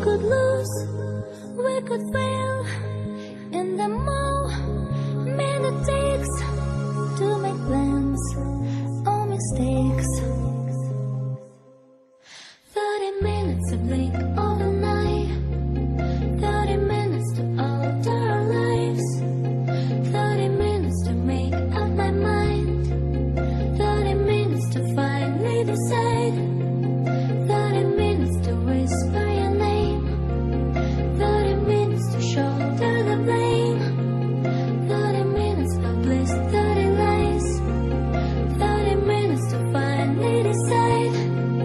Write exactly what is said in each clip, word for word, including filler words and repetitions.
could lose, we could fail, and the more minute takes to make plans or mistakes. Thirty minutes to blink of an eye, thirty minutes to alter our lives, thirty minutes to make up my mind, thirty minutes to finally decide, thirty minutes to whisper your name, thirty minutes to shoulder the blame, thirty minutes of bliss, thirty lies, thirty minutes to finally decide.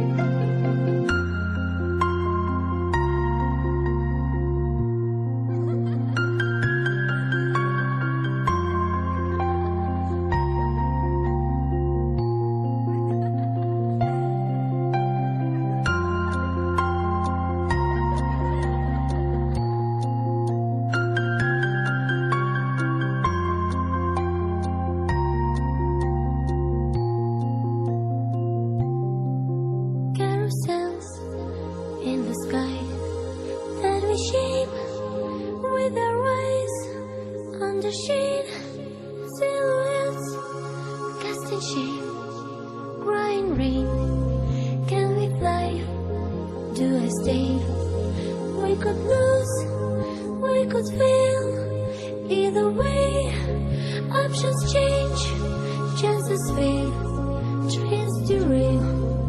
In the sky that we shape with our eyes under shade, silhouettes casting shade, crying rain. Can we fly? Do I stay? We could lose, we could fail. Either way, options change, chances fail, trains derail.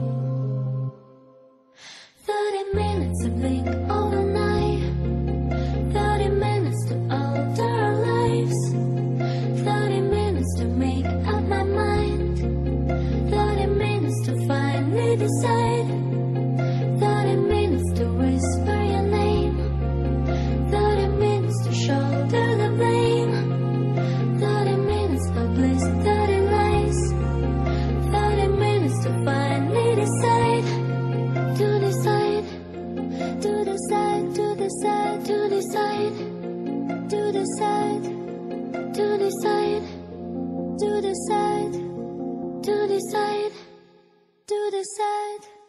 Thirty minutes to blink of an eye, thirty minutes to alter our lives, thirty minutes to make up my mind, thirty minutes to finally decide, thirty minutes to whisper your name, thirty minutes to shoulder the blame, thirty minutes of bliss, thirty lies, thirty minutes to finally decide. To decide, to decide, to decide, to decide, to decide, to decide, to decide, to decide, to decide.